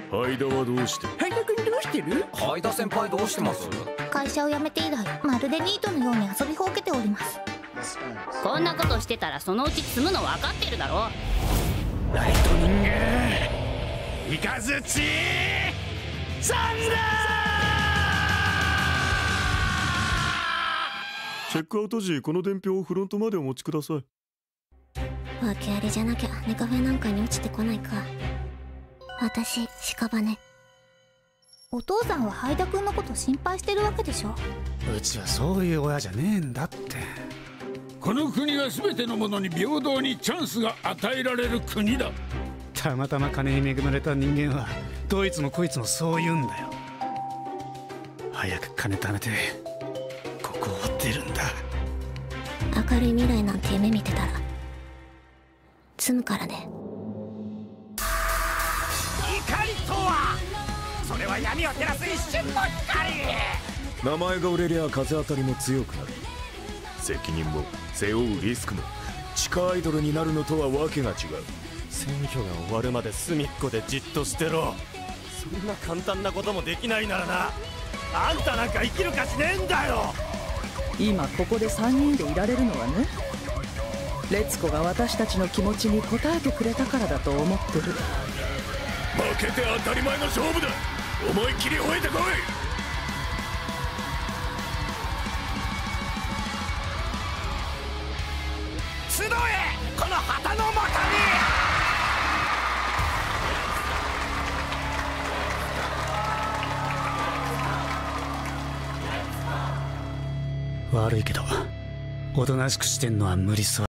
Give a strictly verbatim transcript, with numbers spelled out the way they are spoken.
ハイダはどうして？ ハイダ君どうしてる？ ハイダ先輩どうしてます？ 会社を辞めて以来まるでニートのように遊びほうけております。 こんなことしてたらそのうち積むの分かってるだろ。 ライトニングイカズチサンダー。チェックアウト時この伝票をフロントまでお持ちください。 訳ありじゃなきゃネカフェなんかに落ちてこないか。私屍。お父さんはハイダ君のこと心配してるわけでしょ。 うちはそういう親じゃねえんだって。 この国は全ての者に平等にチャンスが与えられる国だ。 たまたま金に恵まれた人間はどいつもこいつもそう言うんだよ。早く金貯めてここを出るんだ。 明るい未来なんて夢見てたら積むからね。 怒りとはそれは闇を照らす一瞬の光。 名前が売れりゃ風当たりも強くなる。責任も背負うリスクも地下アイドルになるのとはわけが違う。 選挙が終わるまで隅っこでじっとしてろ。そんな簡単なこともできないならな、あんたなんか生きる価値ねえんだよ。 今ここでさんにんでいられるのはね、烈子が私たちの気持ちに応えてくれたからだと思ってる。 負けて当たり前の勝負だ。思いっきり吠えてこい。 集えこの旗のもとに。 悪いけどおとなしくしてんのは無理そう。